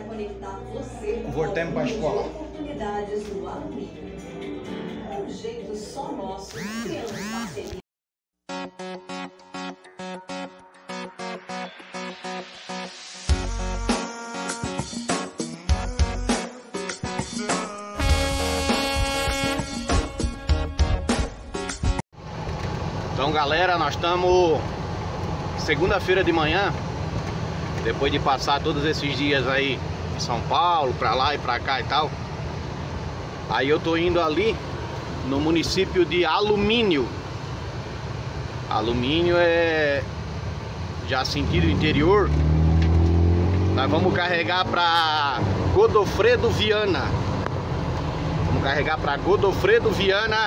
conectar você Voltemos para a escola. oportunidades do alumínio. É um jeito só nosso, criando parceria. Então, galera, nós estamos segunda-feira de manhã, depois de passar todos esses dias aí em São Paulo, pra lá e pra cá e tal. Aí eu tô indo ali no município de Alumínio. Alumínio é já sentido interior. Nós vamos carregar pra Godofredo Viana. Vamos carregar pra Godofredo Viana,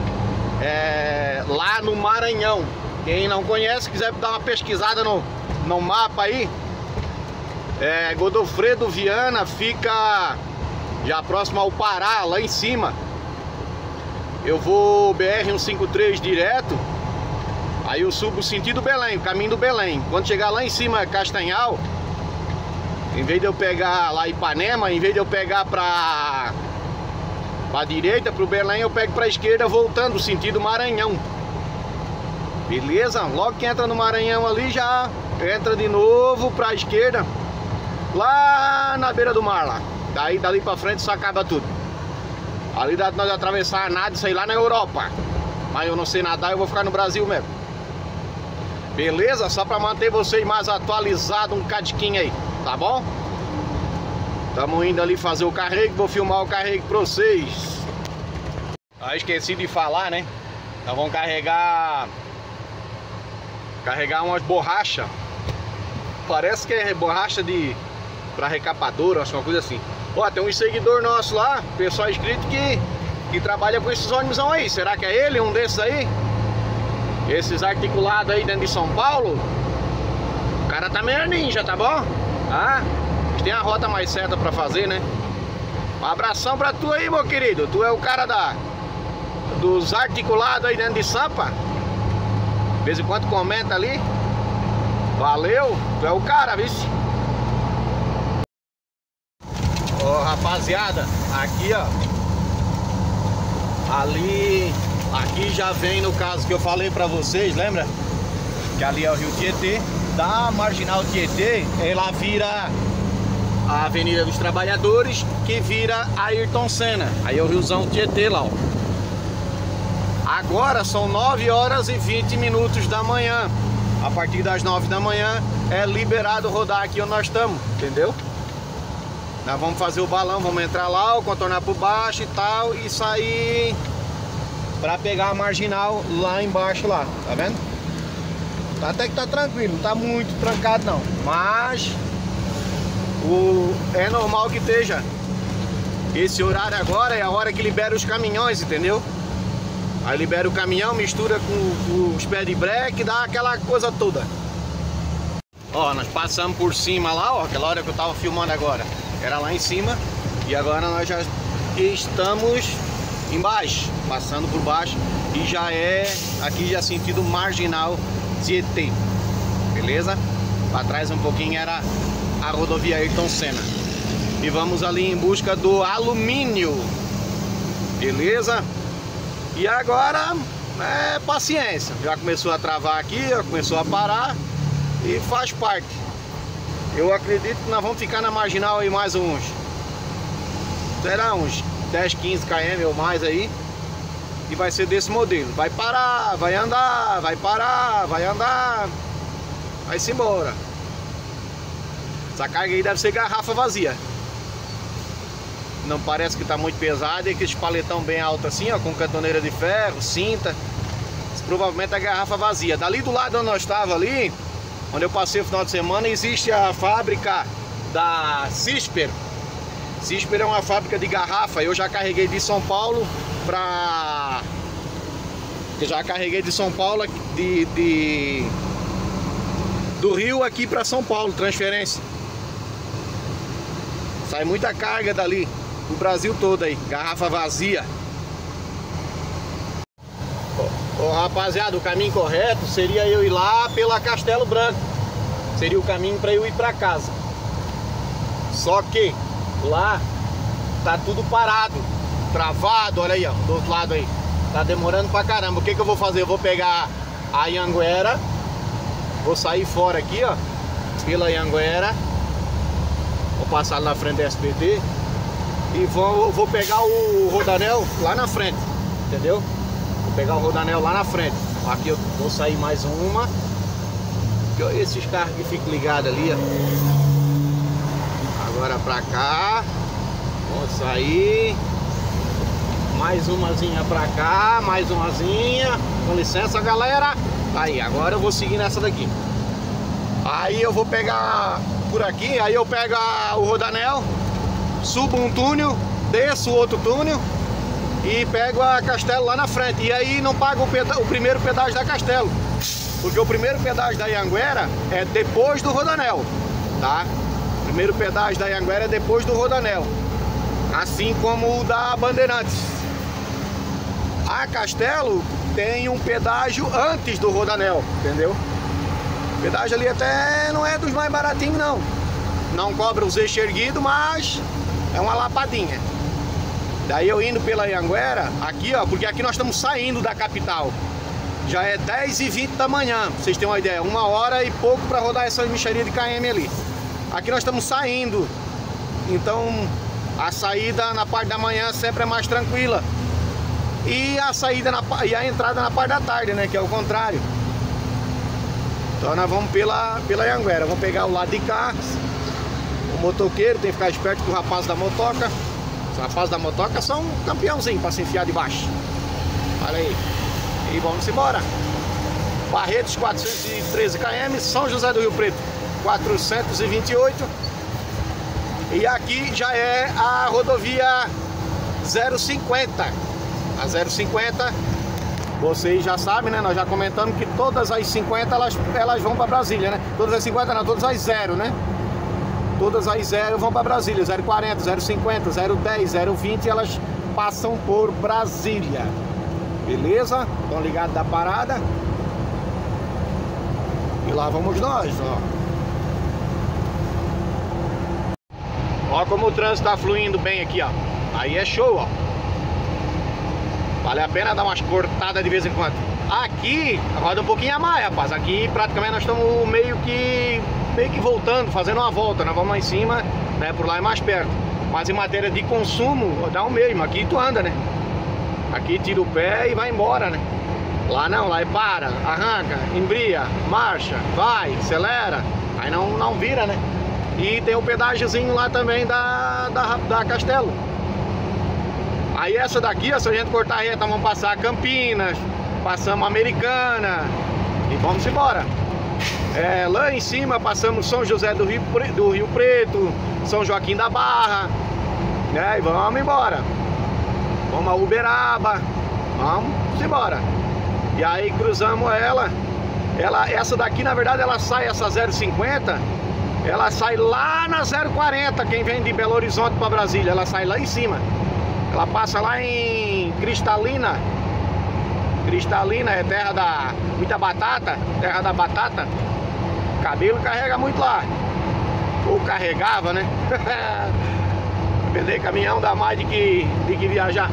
lá no Maranhão. Quem não conhece, quiser dar uma pesquisada no mapa aí, Godofredo Viana fica já próximo ao Pará, lá em cima. Eu vou BR-153 direto, aí eu subo sentido Belém, caminho do Belém. Quando chegar lá em cima, Castanhal, em vez de eu pegar lá Ipanema, em vez de eu pegar pra direita, pro Belém, eu pego pra esquerda, voltando sentido Maranhão. Beleza? Logo que entra no Maranhão ali, já entra de novo pra esquerda, lá na beira do mar lá. Daí dali pra frente só acaba tudo. Ali dá de nós atravessar nada e sair lá na Europa. Mas eu não sei nadar, eu vou ficar no Brasil mesmo. Beleza? Só pra manter vocês mais atualizados um cadiquinho aí, tá bom? Estamos indo ali fazer o carrego, vou filmar o carrego pra vocês. Esqueci de falar, né? Nós vamos carregar umas borrachas. Parece que é borracha pra recapadora, acho que é uma coisa assim. Ó, tem um seguidor nosso lá, pessoal inscrito que trabalha com esses ônibus aí. Será que é ele, um desses aí? Esses articulados aí dentro de São Paulo. O cara tá meio ninja, tá bom? Ah, tem a rota mais certa pra fazer, né? Um abração pra tu aí, meu querido. Tu é o cara dos articulados aí dentro de Sampa. De vez em quando comenta ali. Valeu, tu é o cara, vice. Ó, rapaziada, aqui ó, aqui já vem, no caso que eu falei pra vocês, lembra? Que ali é o Rio Tietê. Da Marginal Tietê, ela vira a Avenida dos Trabalhadores, que vira Ayrton Senna. Aí é o Riozão Tietê lá, ó. Agora são 9 horas e 20 minutos da manhã. A partir das 9 da manhã é liberado rodar aqui onde nós estamos, entendeu? Nós vamos fazer o balão, vamos entrar lá, contornar por baixo e tal, e sair pra pegar a marginal lá embaixo lá, tá vendo? Até que tá tranquilo, não tá muito trancado não, mas é normal que esteja. Esse horário agora é a hora que libera os caminhões, entendeu? Aí libera o caminhão, mistura com os pés de breque, dá aquela coisa toda. Ó, nós passamos por cima lá, ó, aquela hora que eu tava filmando agora. Era lá em cima e agora nós já estamos embaixo, passando por baixo, e já aqui já sentido Marginal Tietê, beleza? Para trás um pouquinho era a rodovia Ayrton Senna. E vamos ali em busca do Alumínio, beleza? E agora paciência, já começou a travar aqui, já começou a parar e faz parte. Eu acredito que nós vamos ficar na marginal aí mais uns 10, 15 km ou mais aí. E vai ser desse modelo. Vai parar, vai andar, vai parar, vai andar. Vai-se embora. Essa carga aí deve ser garrafa vazia. Não parece que tá muito pesado. E aqueles paletão bem alto assim, ó, com cantoneira de ferro, cinta. Isso provavelmente é garrafa vazia. Dali do lado onde nós estávamos ali, onde eu passei o final de semana, existe a fábrica da Cisper. Cisper é uma fábrica de garrafa. Eu já carreguei de São Paulo pra... Eu já carreguei de São Paulo, do Rio aqui pra São Paulo, transferência. Sai muita carga dali, o Brasil todo aí, garrafa vazia. Rapaziada, o caminho correto seria eu ir lá pela Castelo Branco. Seria o caminho para eu ir para casa. Só que lá tá tudo parado, travado, olha aí, ó, do outro lado aí. Tá demorando pra caramba. O que que eu vou fazer? Eu vou pegar a Anhanguera, vou sair fora aqui, ó, pela Anhanguera, vou passar na frente da SBT e vou pegar o rodanel lá na frente, entendeu? Vou pegar o rodanel lá na frente. Aqui eu vou sair mais uma. Esses carros que ficam ligados ali, ó. Agora pra cá. Vou sair. Mais umazinha pra cá, mais umazinha. Com licença, galera. Aí, agora eu vou seguir nessa daqui. Aí eu vou pegar por aqui, aí eu pego o rodanel, subo um túnel, desço outro túnel e pego a Castelo lá na frente. E aí não pago o primeiro pedágio da Castelo, porque o primeiro pedágio da Anhanguera é depois do rodanel, tá? O primeiro pedágio da Anhanguera é depois do rodanel, assim como o da Bandeirantes. A Castelo tem um pedágio antes do rodanel, entendeu? O pedágio ali até não é dos mais baratinhos, não. Não cobra os eixos erguidos, mas é uma lapadinha. Daí eu indo pela Anhanguera, aqui ó, porque aqui nós estamos saindo da capital. Já é 10h20 da manhã, pra vocês terem uma ideia. 1h e pouco para rodar essa mixaria de KM ali. Aqui nós estamos saindo, então a saída na parte da manhã sempre é mais tranquila. E a saída e a entrada na parte da tarde, né? Que é o contrário. Então nós vamos pela Anhanguera. Vamos pegar o lado de cá. O motoqueiro tem que ficar esperto com o rapaz da motoca. Os rapazes da motoca são um campeãozinho para se enfiar debaixo. Olha aí. E vamos embora. Barretos 413 km. São José do Rio Preto 428. E aqui já é a rodovia 050. A 050, vocês já sabem, né? Nós já comentamos que todas as 50 elas vão para Brasília, né? Todas as 50 não, todas as 0, né? Todas as 0 vão para Brasília. 040, 050, 010, 020, elas passam por Brasília. Beleza? Estão ligados da parada. E lá vamos nós, ó. Ó como o trânsito tá fluindo bem aqui, ó. Aí é show, ó. Vale a pena dar umas cortadas de vez em quando. Aqui roda um pouquinho a mais, rapaz. Aqui praticamente nós estamos meio que voltando, fazendo uma volta. Nós vamos lá em cima, né? Por lá é mais perto. Mas em matéria de consumo, dá o mesmo. Aqui tu anda, né? Aqui tira o pé e vai embora, né? Lá não, lá é para, arranca, embria, marcha, vai, acelera. Aí não vira, né? E tem o pedágiozinho lá também da Castelo. Aí essa daqui, ó, se a gente cortar a reta, vamos passar Campinas, passamos Americana e vamos embora. Lá em cima passamos São José do Rio Preto, São Joaquim da Barra, né? E vamos embora. Vamos a Uberaba, vamos embora. E aí cruzamos essa daqui na verdade ela sai, essa 050, ela sai lá na 040, quem vem de Belo Horizonte para Brasília, ela sai lá em cima. Ela passa lá em Cristalina. Cristalina é terra da muita batata, terra da batata. Cabelo carrega muito lá. Ou carregava, né? Vender caminhão dá mais de que viajar.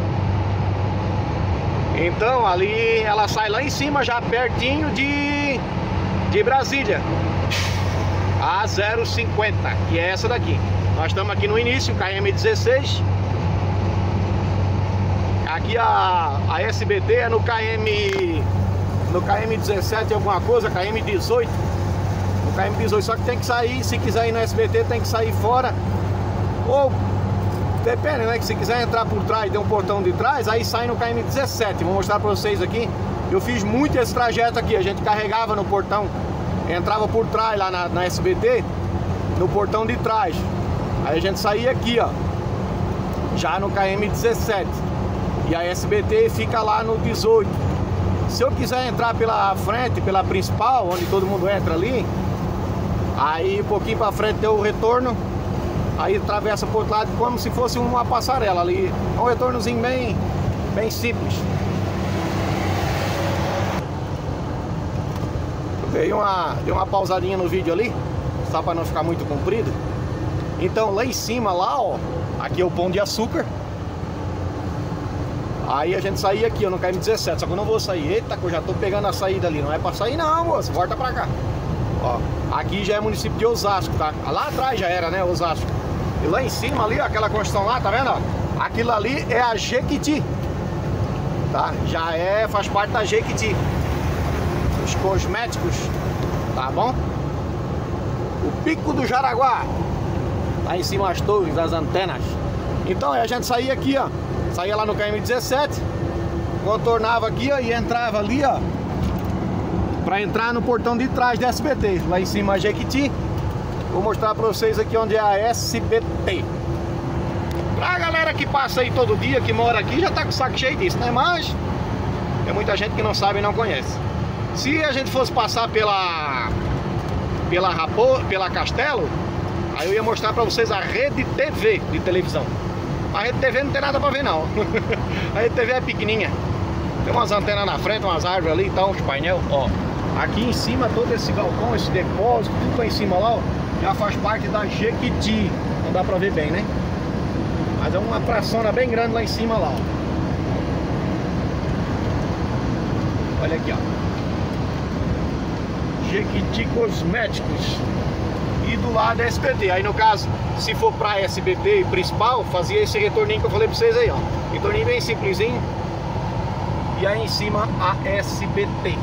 Então ali ela sai lá em cima, já pertinho de Brasília. A 050, que é essa daqui. Nós estamos aqui no início, KM16. Aqui a SBT é no KM17 alguma coisa, KM18. No KM18, só que tem que sair, se quiser ir no SBT tem que sair fora. Ou depende, né? Que se quiser entrar por trás, tem um portão de trás, aí sai no KM17. Vou mostrar pra vocês aqui. Eu fiz muito esse trajeto aqui, a gente carregava no portão, entrava por trás lá na SBT, no portão de trás. Aí a gente saía aqui, ó, já no KM17. E a SBT fica lá no 18. Se eu quiser entrar pela frente, pela principal, onde todo mundo entra ali, aí um pouquinho pra frente tem o retorno. Aí atravessa por outro lado como se fosse uma passarela ali. É um retornozinho bem simples. Dei uma pausadinha no vídeo ali, só para não ficar muito comprido. Então lá em cima, lá ó, aqui é o Pão de Açúcar. Aí a gente saía aqui, ó, no KM-17, só que eu não vou sair. Eita, que eu já tô pegando a saída ali. Não é pra sair não, moço, volta pra cá. Ó, aqui já é município de Osasco, tá? Lá atrás já era, né, Osasco. E lá em cima ali, ó, aquela construção lá, tá vendo, ó? Aquilo ali é a Jequiti, tá? Já é, faz parte da Jequiti. Os cosméticos, tá bom? O Pico do Jaraguá. Lá em cima as torres, as antenas. Então a gente saía aqui, ó. Saía lá no KM-17, contornava aqui, ó, e entrava ali, ó, pra entrar no portão de trás da SBT. Lá em cima a Jequiti. Vou mostrar pra vocês aqui onde é a SBT. Pra galera que passa aí todo dia, que mora aqui, já tá com o saco cheio disso, né? Mas tem muita gente que não sabe e não conhece. Se a gente fosse passar pela Castelo, aí eu ia mostrar pra vocês a Rede TV de televisão. A Rede TV não tem nada pra ver não. A Rede TV é pequenininha. Tem umas antenas na frente, umas árvores ali e tal, uns painel, ó. Aqui em cima, todo esse galpão, esse depósito, tudo lá em cima lá, ó, já faz parte da Jequiti. Não dá pra ver bem, né? Mas é uma praçona bem grande lá em cima lá, ó. Olha aqui, ó. Jequiti Cosméticos. E do lado é SBT. Aí no caso, se for pra SBT principal, fazia esse retorninho que eu falei pra vocês aí, ó. Retorninho bem simplesinho. E aí em cima a SBT.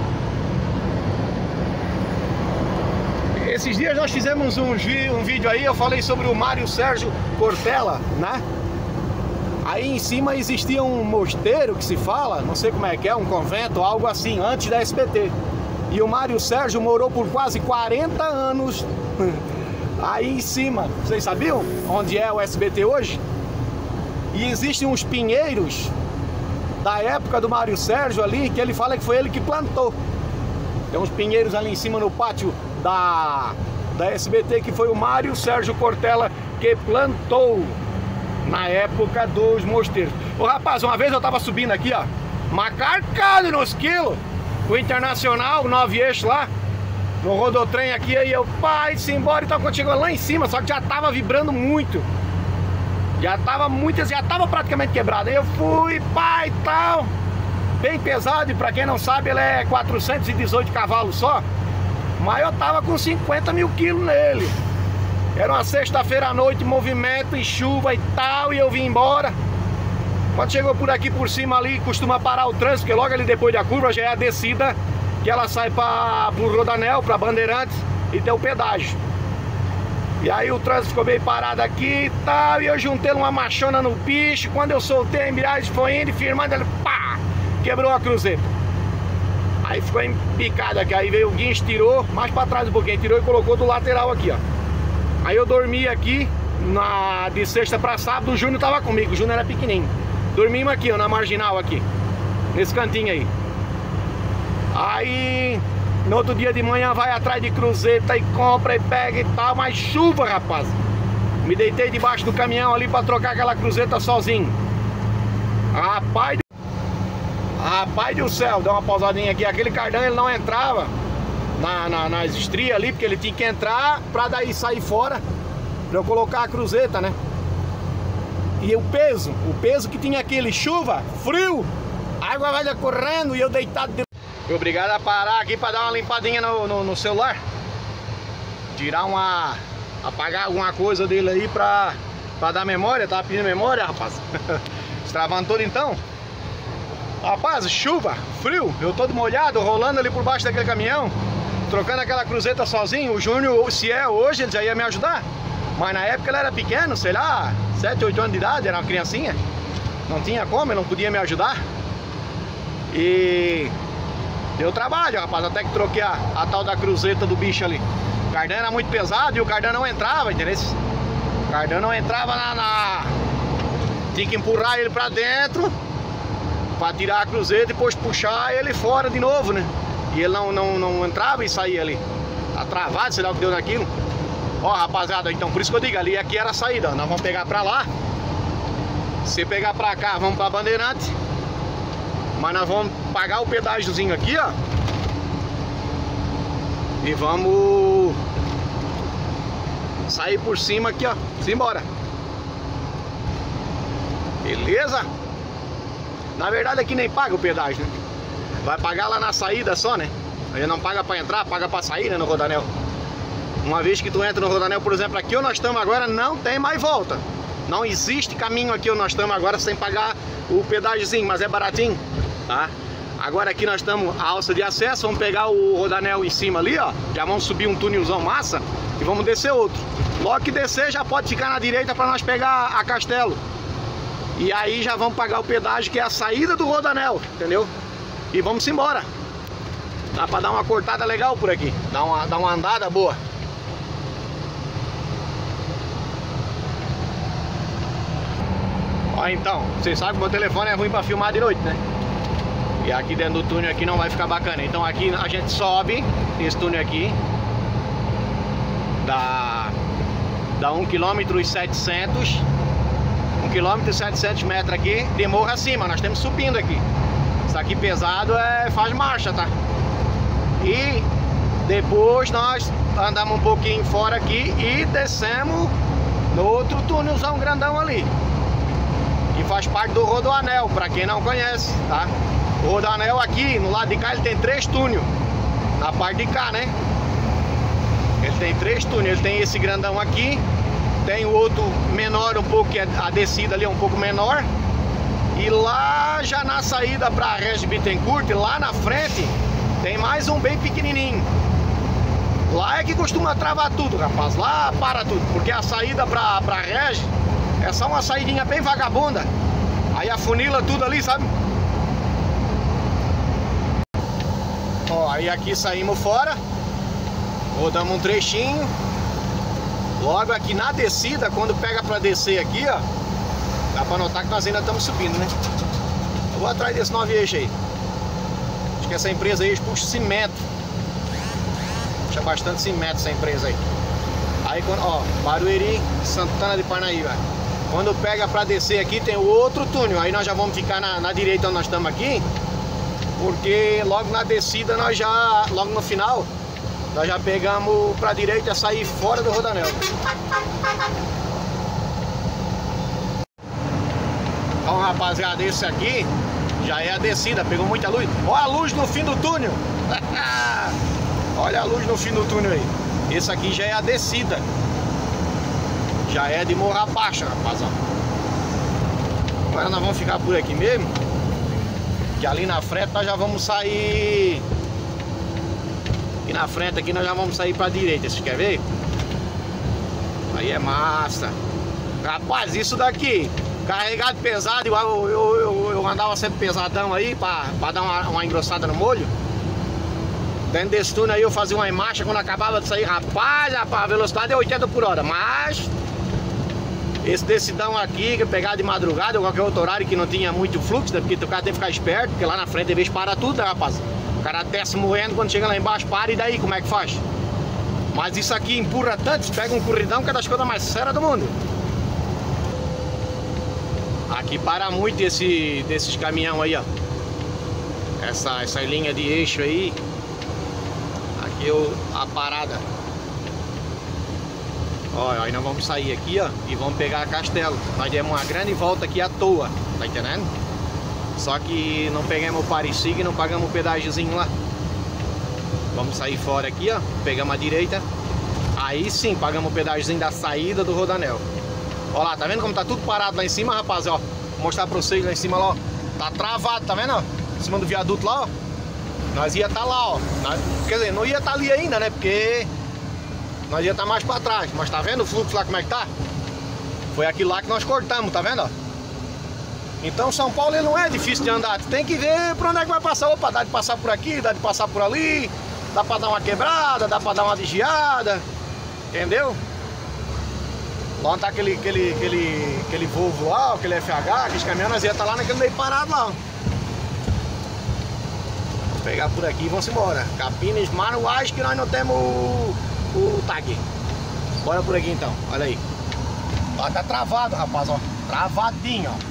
Esses dias nós fizemos um vídeo aí, eu falei sobre o Mário Sérgio Cortella, né? Aí em cima existia um mosteiro que se fala, não sei como é que é, um convento, algo assim, antes da SBT. E o Mário Sérgio morou por quase 40 anos aí em cima. Vocês sabiam onde é o SBT hoje? E existem uns pinheiros da época do Mário Sérgio ali, que ele fala que foi ele que plantou. Tem uns pinheiros ali em cima no pátio da SBT, que foi o Mário Sérgio Cortella que plantou na época dos mosteiros. Ô rapaz, uma vez eu tava subindo aqui, ó, macarcado nos quilos, o Internacional, 9 eixos lá, no rodotrem aqui, aí eu, pai, se embora, então quando chegou lá em cima, só que já tava vibrando muito. Já tava praticamente quebrado. Aí eu fui, pai, tal, bem pesado, e pra quem não sabe, ele é 418 cavalos só, mas eu tava com 50 mil quilos nele. Era uma sexta-feira à noite, movimento e chuva e tal, e eu vim embora. Quando chegou por aqui por cima ali, costuma parar o trânsito, porque logo ali depois da curva já é a descida, que ela sai pro Rodanel, pra Bandeirantes, e tem o pedágio. E aí o trânsito ficou bem parado aqui e tal, e eu juntei uma machona no bicho. Quando eu soltei a embreagem, foi indo e firmando, ele pá, quebrou a cruzeta. Aí ficou empicado aqui, aí veio o guincho, tirou, mais pra trás um pouquinho, tirou e colocou do lateral aqui, ó. Aí eu dormi aqui, de sexta pra sábado, o Júnior tava comigo, o Júnior era pequenininho. Dormimos aqui, ó, na marginal aqui, nesse cantinho aí. Aí, no outro dia de manhã vai atrás de cruzeta e compra e pega e tal, mas chuva, rapaz. Me deitei debaixo do caminhão ali pra trocar aquela cruzeta sozinho. Rapaz do céu, dá uma pausadinha aqui. Aquele cardão ele não entrava nas estrias ali, porque ele tinha que entrar pra daí sair fora, pra eu colocar a cruzeta, né? E o peso que tinha aquele, chuva, frio, a água vai correndo e eu deitado de... Fui obrigado a parar aqui pra dar uma limpadinha no celular, apagar alguma coisa dele aí pra dar memória. Tava pedindo memória, rapaz. Destravando tudo então. Rapaz, chuva, frio, eu todo molhado, rolando ali por baixo daquele caminhão, trocando aquela cruzeta sozinho. O Júnior, se é hoje, ele já ia me ajudar, mas na época ele era pequeno, sei lá, 7, 8 anos de idade, era uma criancinha. Não tinha como, ele não podia me ajudar. E deu trabalho, rapaz, até que troquei a tal da cruzeta do bicho ali. O cardan era muito pesado e o cardan não entrava, entendeu? O cardan não entrava tinha que empurrar ele pra dentro pra tirar a cruzeta e depois puxar ele fora de novo, né? E ele não entrava e saía ali. Tá travado, sei lá o que deu naquilo. Ó, rapaziada, então por isso que eu digo, ali aqui era a saída, ó. Nós vamos pegar pra lá. Se pegar pra cá, vamos pra Bandeirante. Mas nós vamos pagar o pedágiozinho aqui, ó. E vamos sair por cima aqui, ó. Simbora. Beleza? Na verdade aqui nem paga o pedágio, né? Vai pagar lá na saída só, né? A gente não paga pra entrar, paga pra sair, né, no Rodanel. Uma vez que tu entra no Rodanel, por exemplo, aqui onde nós estamos agora, não tem mais volta. Não existe caminho aqui onde nós estamos agora sem pagar o pedágiozinho, mas é baratinho, tá? Agora aqui nós estamos a alça de acesso, vamos pegar o Rodanel em cima ali, ó. Já vamos subir um túnelzão massa e vamos descer outro. Logo que descer já pode ficar na direita para nós pegar a Castelo. E aí já vamos pagar o pedágio, que é a saída do Rodanel, entendeu? E vamos embora. Dá pra dar uma cortada legal por aqui, dá uma andada boa. Ó, então, vocês sabem que meu telefone é ruim pra filmar de noite, né? E aqui dentro do túnel aqui não vai ficar bacana. Então aqui a gente sobe esse túnel aqui. Dá 1,7 km. 1 km e 700 metros aqui de morro acima. Nós estamos subindo aqui. Isso aqui pesado faz marcha, tá? E depois nós andamos um pouquinho fora aqui e descemos no outro túnelzão grandão ali, que faz parte do Rodoanel, pra quem não conhece, tá? O Rodoanel aqui, no lado de cá, ele tem 3 túneis. Na parte de cá, né? Ele tem 3 túneis. Ele tem esse grandão aqui, tem o outro menor um pouco, que a descida ali é um pouco menor. E lá já na saída pra Regis Bittencourt, lá na frente, tem mais um bem pequenininho. Lá é que costuma travar tudo, rapaz. Lá para tudo, porque a saída pra Regis é só uma saidinha bem vagabunda. Aí afunila tudo ali, sabe? Ó, aí aqui saímos fora, rodamos um trechinho. Logo aqui na descida, quando pega pra descer aqui, ó, dá pra notar que nós ainda estamos subindo, né? Eu vou atrás desse 9 eixo aí. Acho que essa empresa aí puxa cimento. Puxa bastante cimento essa empresa aí. Aí quando, ó, Barueri, Santana de Parnaíba. Quando pega pra descer aqui tem o outro túnel. Aí nós já vamos ficar na direita onde nós estamos aqui, porque logo na descida nós já, logo no final, nós já pegamos pra direita e sair fora do Rodanel. Então, rapaziada, esse aqui já é a descida, pegou muita luz. Olha a luz no fim do túnel. Olha a luz no fim do túnel aí. Esse aqui já é a descida. Já é de Morro Abaixo, rapazão. Agora nós vamos ficar por aqui mesmo, que ali na frente nós já vamos sair. E na frente aqui nós já vamos sair pra direita, vocês querem ver? Aí é massa. Rapaz, isso daqui carregado pesado, igual eu andava sempre pesadão aí pra dar uma engrossada no molho. Dentro desse túnel aí eu fazia uma marcha, quando acabava de sair, rapaz, a velocidade é 80 por hora. Mas esse decidão aqui, que eu pegava de madrugada ou qualquer outro horário que não tinha muito fluxo, né? Porque o cara tem que ficar esperto, porque lá na frente às vezes para tudo, né, rapaz? O cara desce morrendo, quando chega lá embaixo para, e daí como é que faz? Mas isso aqui empurra tanto, pega um corridão que é das coisas mais sérias do mundo. Aqui para muito desses caminhão aí, ó. Essa linha de eixo aí. Aqui a parada. Ó, aí nós vamos sair aqui, ó, e vamos pegar a Castelo. Nós demos uma grande volta aqui à toa, tá entendendo? Só que não pegamos o Parisig e não pagamos o pedágiozinho lá. Vamos sair fora aqui, ó, pegamos a direita. Aí sim, pagamos o pedágiozinho da saída do Rodanel. Ó lá, tá vendo como tá tudo parado lá em cima, rapaz, ó. Vou mostrar pra vocês lá em cima, lá, ó. Tá travado, tá vendo, ó? Em cima do viaduto lá, ó. Nós ia estar lá, ó. Quer dizer, não ia estar ali ainda, né? Porque nós ia estar mais pra trás. Mas tá vendo o fluxo lá como é que tá? Foi aquilo lá que nós cortamos, tá vendo, ó? Então São Paulo ele não é difícil de andar. Tu tem que ver pra onde é que vai passar. Opa, dá de passar por aqui, dá de passar por ali. Dá pra dar uma quebrada, dá pra dar uma desviada. Entendeu? Lá tá aquele Volvo lá, aquele FH, aqueles caminhões, nós ia estar lá naquele meio parado lá, ó. Vamos pegar por aqui e vamos embora. Capinas manuais que nós não temos o tag. Bora por aqui então, olha aí. Ó, tá travado, rapaz, ó. Travadinho, ó.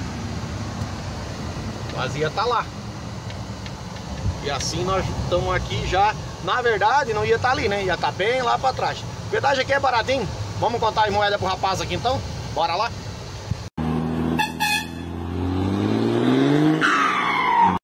Nós ia estar lá. E assim nós estamos aqui já. Na verdade não ia estar ali, né? Ia estar bem lá pra trás. O pedágio aqui é baratinho. Vamos contar as moedas pro rapaz aqui então? Bora lá?